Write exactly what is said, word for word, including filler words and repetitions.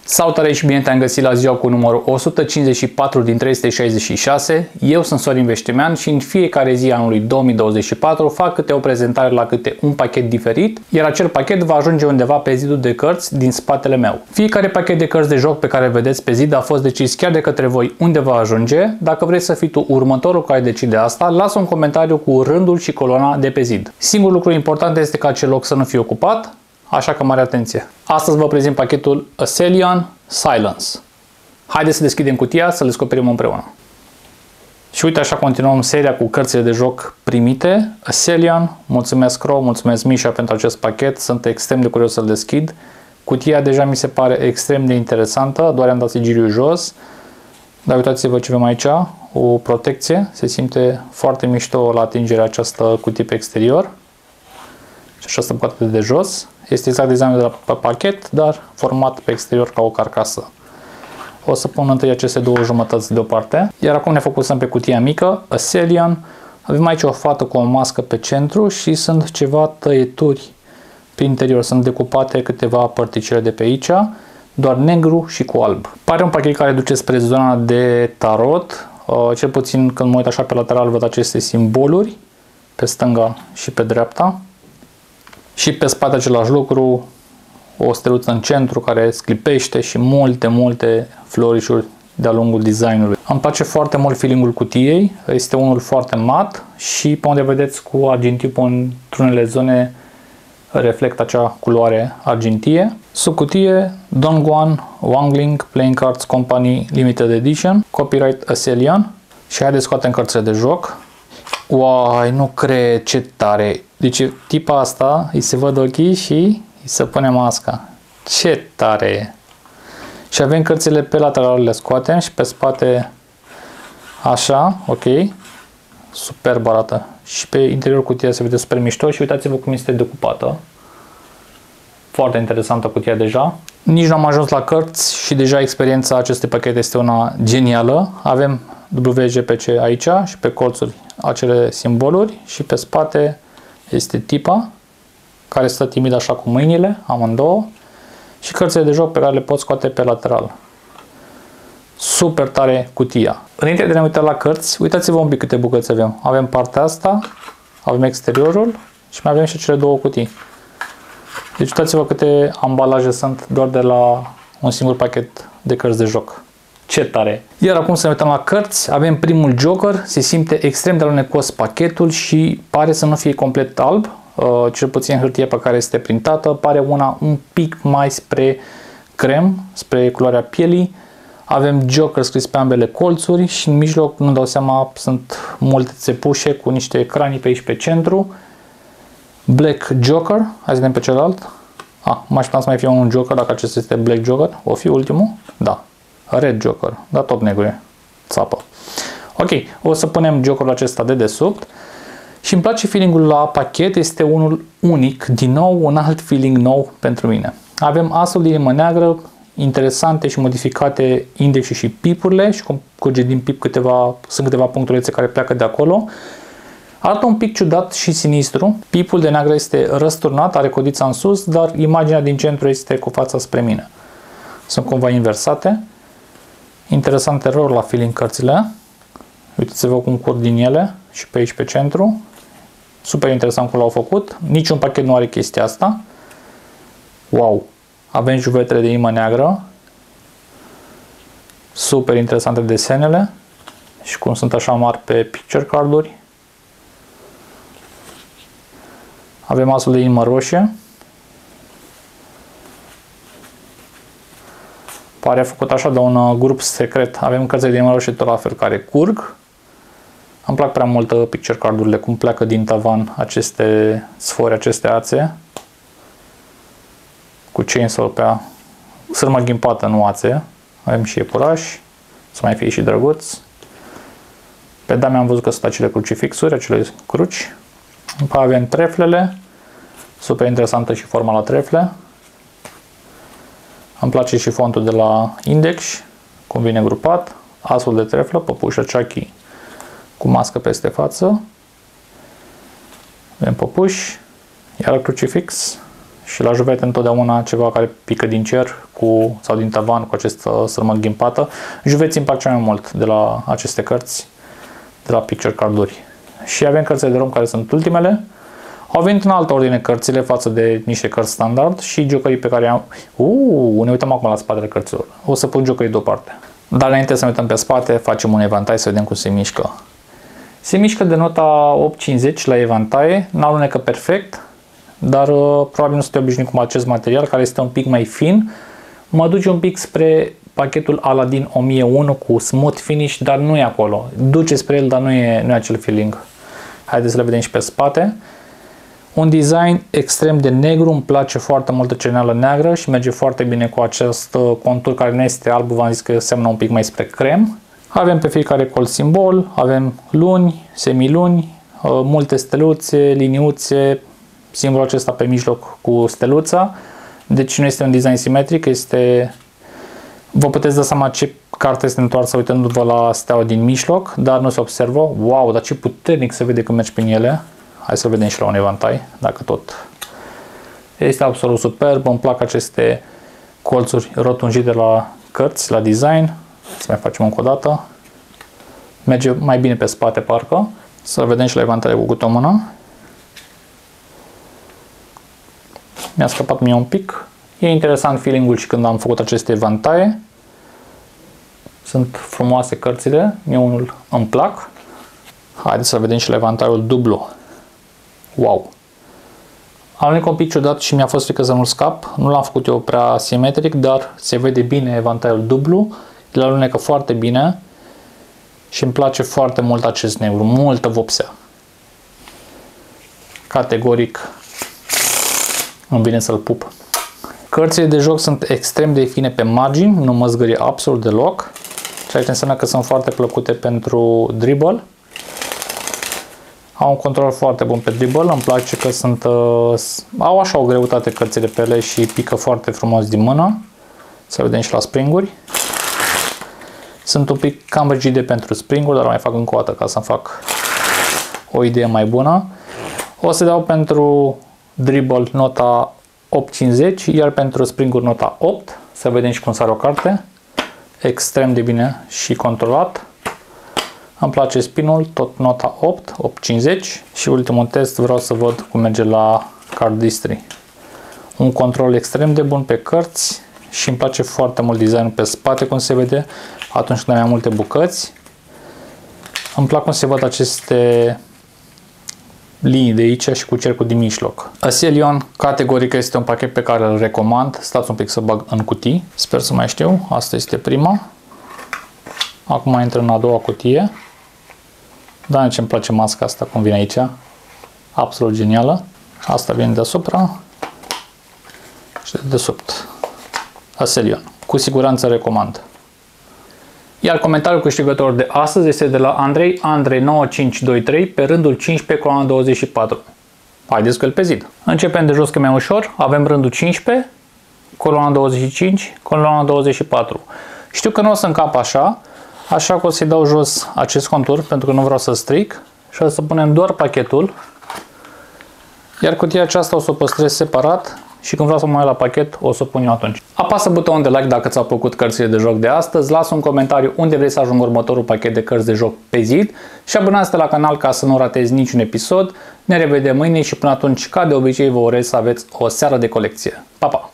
Salutare și bine te-am găsit la ziua cu numărul o sută cincizeci și patru din trei sute șaizeci și șase. Eu sunt Sorin Veștemean și în fiecare zi anului două mii douăzeci și patru fac câte o prezentare la câte un pachet diferit, iar acel pachet va ajunge undeva pe zidul de cărți din spatele meu. Fiecare pachet de cărți de joc pe care vedeți pe zid a fost decis chiar de către voi unde va ajunge. Dacă vrei să fii tu următorul care decide asta, lasă un comentariu cu rândul și coloana de pe zid. Singurul lucru important este ca acel loc să nu fie ocupat, așa că mare atenție. Astăzi vă prezint pachetul Aselian Silence. Haideți să deschidem cutia, să le descoperim împreună. Și uite, așa continuăm seria cu cărțile de joc primite. Aselian, mulțumesc Ro, mulțumesc Mișa pentru acest pachet, sunt extrem de curios să-l deschid. Cutia deja mi se pare extrem de interesantă, doar am dat sigiliul jos. Dar uitați-vă ce avem aici, o protecție, se simte foarte mișto la atingerea această cutie pe exterior. Și așa stă bucată de jos. Este exact designul de la pe pachet, dar format pe exterior ca o carcasă. O să pun întâi aceste două jumătăți deoparte. Iar acum ne focusăm pe cutia mică, Aselian. Avem aici o fată cu o mască pe centru și sunt ceva tăieturi pe interior. Sunt decupate câteva părticele de pe aici, doar negru și cu alb. Pare un pachet care duce spre zona de tarot. Cel puțin când mă uit așa pe lateral văd aceste simboluri pe stânga și pe dreapta. Și pe spate același lucru, o steluță în centru care sclipește și multe, multe florișuri de-a lungul designului. Îmi place foarte mult feeling-ul cutiei, este unul foarte mat și pe unde vedeți cu argintiu într-unele zone reflectă acea culoare argintie. Sub cutie, Dongguan Wangling Playing Cards Company Limited Edition, copyright Aselian. Și haideți să scoatem cărțile de joc. Uai, nu cred, ce tare! Deci tipa asta îi se văd ochii și îi se pune masca. Ce tare e! Și avem cărțile pe lateral, le scoatem și pe spate așa, ok. Superb arată. Și pe interiorul cutia se vede super mișto și uitați-vă cum este decupată. Foarte interesantă cutia deja. Nici nu am ajuns la cărți și deja experiența acestui pachet este una genială. Avem W G P C aici și pe colțuri acele simboluri și pe spate este tipa care stă timid așa cu mâinile, amândouă, și cărțile de joc pe care le pot scoate pe lateral. Super tare cutia. Înainte de a ne uita la cărți, uitați-vă un pic câte bucăți avem. Avem partea asta, avem exteriorul și mai avem și cele două cutii. Deci uitați-vă câte ambalaje sunt doar de la un singur pachet de cărți de joc. Ce tare! Iar acum să ne uităm la cărți. Avem primul Joker, se simte extrem de alunecos pachetul și pare să nu fie complet alb. Uh, cel puțin hârtia pe care este printată pare una un pic mai spre crem, spre culoarea pielii. Avem Joker scris pe ambele colțuri și în mijloc, nu dau seama, sunt multe țepușe cu niște ecrani pe aici pe centru. Black Joker, hai să vedem pe celălalt. Ah, mă așteptam să mai fie un Joker, dacă acesta este Black Joker. O fi ultimul? Da. Red Joker, dar tot negru e. Țapă. Ok, o să punem Jokerul acesta de desubt. Și îmi place feeling-ul la pachet, este unul unic, din nou un alt feeling nou pentru mine. Avem asul de inimă neagră, interesante și modificate indexul și pipurile și cum curge din pip câteva, sunt câteva punctulețe care pleacă de acolo. Arată un pic ciudat și sinistru. Pipul de neagră este răsturnat, are codița în sus, dar imaginea din centru este cu fața spre mine. Sunt cumva inversate. Interesant error la feeling cărțile. Uitați-vă cum curg din ele și pe aici pe centru. Super interesant cum l-au făcut. Niciun pachet nu are chestia asta. Wow! Avem juvetele de inimă neagră. Super interesante desenele. Și cum sunt așa mari pe picture carduri. Avem asul de inimă roșie. Pare făcut așa de un grup secret. Avem cărțile de inimă roșie tot la fel care curg. Îmi plac prea mult picture cardurile, cum pleacă din tavan aceste sfori, aceste ațe. Cu chainsaw pe a sârmă ghimpată, nu ațe. Avem și iepurași, să mai fie și drăguț. Pe dame am văzut că sunt acele crucifixuri, acele cruci. După avem treflele. Super interesantă și forma la trefle. Îmi place și fontul de la index, cum vine grupat. Asul de treflă, păpușă Chucky cu mască peste față. Avem păpuși, iar crucifix, Și la juvete întotdeauna ceva care pică din cer cu, sau din tavan cu această sărmă ghimpată. Juveții îmi plac cel mai mult de la aceste cărți, de la Picture Card-uri. Și avem cărțile de rom care sunt ultimele. Au venit în altă ordine cărțile față de niște cărți standard și jokerii pe care am... Uuu, ne uităm acum la spatele cărților. O să pun jokerii deoparte. Dar înainte să ne uităm pe spate, facem un evantai să vedem cum se mișcă. Se mișcă de nota opt cincizeci la evantaie, n-alunecă perfect, dar uh, probabil nu sunt obișnuit cu acest material care este un pic mai fin. Mă duce un pic spre pachetul Aladdin o mie unu cu smooth finish, dar nu e acolo. Duce spre el, dar nu e, nu e acel feeling. Haideți să le vedem și pe spate. Un design extrem de negru, îmi place foarte mult cerneală neagră și merge foarte bine cu acest contur care nu este alb, v-am zis că seamănă un pic mai spre crem. Avem pe fiecare colț simbol, avem luni, semiluni, multe steluțe, liniuțe, simbolul acesta pe mijloc cu steluța. Deci nu este un design simetric, este... Vă puteți da seama ce carte este întoarsă uitându-vă la steaua din mijloc, dar nu se observă. Wow, dar ce puternic se vede când mergi prin ele. Hai să vedem și la un evantai, dacă tot. Este absolut superb, îmi plac aceste colțuri rotunjite la cărți, la design. Să mai facem încă o dată. Merge mai bine pe spate, parcă. Să vedem și la evantai cu câte o mână. Mi-a scăpat mie un pic. E interesant feeling-ul și când am făcut aceste evantaie. Sunt frumoase cărțile, mie unul îmi plac. Haideți să vedem și la evantaiul dublu. Wow! Alunecă un pic ciudat și mi-a fost frică să nu scap. Nu l-am făcut eu prea simetric, dar se vede bine evantaiul dublu. El alunecă foarte bine și îmi place foarte mult acest negru, multă vopsea. Categoric îmi vine să-l pup. Cărțile de joc sunt extrem de fine pe margini, nu mă zgârie absolut deloc, ceea ce înseamnă că sunt foarte plăcute pentru dribble. Au un control foarte bun pe dribble, îmi place că sunt, uh, au așa o greutate cărțile pe ele și pică foarte frumos din mână. Să vedem și la springuri. Sunt un pic cam rigide pentru springuri, dar mai fac încă o dată ca să-mi fac o idee mai bună. O să dau pentru dribble nota opt cincizeci, iar pentru springuri nota opt. Să vedem și cum sare o carte. Extrem de bine și controlat. Îmi place spinul, tot nota opt, opt cincizeci. Și ultimul test vreau să văd cum merge la Card History. Un control extrem de bun pe cărți și îmi place foarte mult designul pe spate, cum se vede atunci când am mai multe bucăți. Îmi plac cum se văd aceste linii de aici și cu cercul din mijloc. Aselion, categoric este un pachet pe care îl recomand. Stați un pic să bag în cutii. Sper să mai știu. Asta este prima. Acum intră în a doua cutie. Da, ce îmi place masca asta cum vine aici. Absolut genială. Asta vine deasupra. Și de desubt. Aselion. Cu siguranță recomand. Iar comentariul câștigător de astăzi este de la Andrei, Andrei nouă cinci doi trei, pe rândul cincisprezece, coloana douăzeci și patru. Haideți că îl pe zid. Începem de jos că mai ușor. Avem rândul cincisprezece, coloana douăzeci și cinci, coloana douăzeci și patru. Știu că nu o să încap așa, așa că o să-i dau jos acest contur, pentru că nu vreau să stric. Și o să punem doar pachetul. Iar cutia aceasta o să o păstrez separat. Și când vreau să mă uit la pachet, o să o pun eu atunci. Apasă butonul de like dacă ți-au plăcut cărțile de joc de astăzi, lasă un comentariu unde vrei să ajungă următorul pachet de cărți de joc pe zid și abonează-te la canal ca să nu ratezi niciun episod. Ne revedem mâine și până atunci, ca de obicei, vă urez să aveți o seară de colecție. Pa, pa!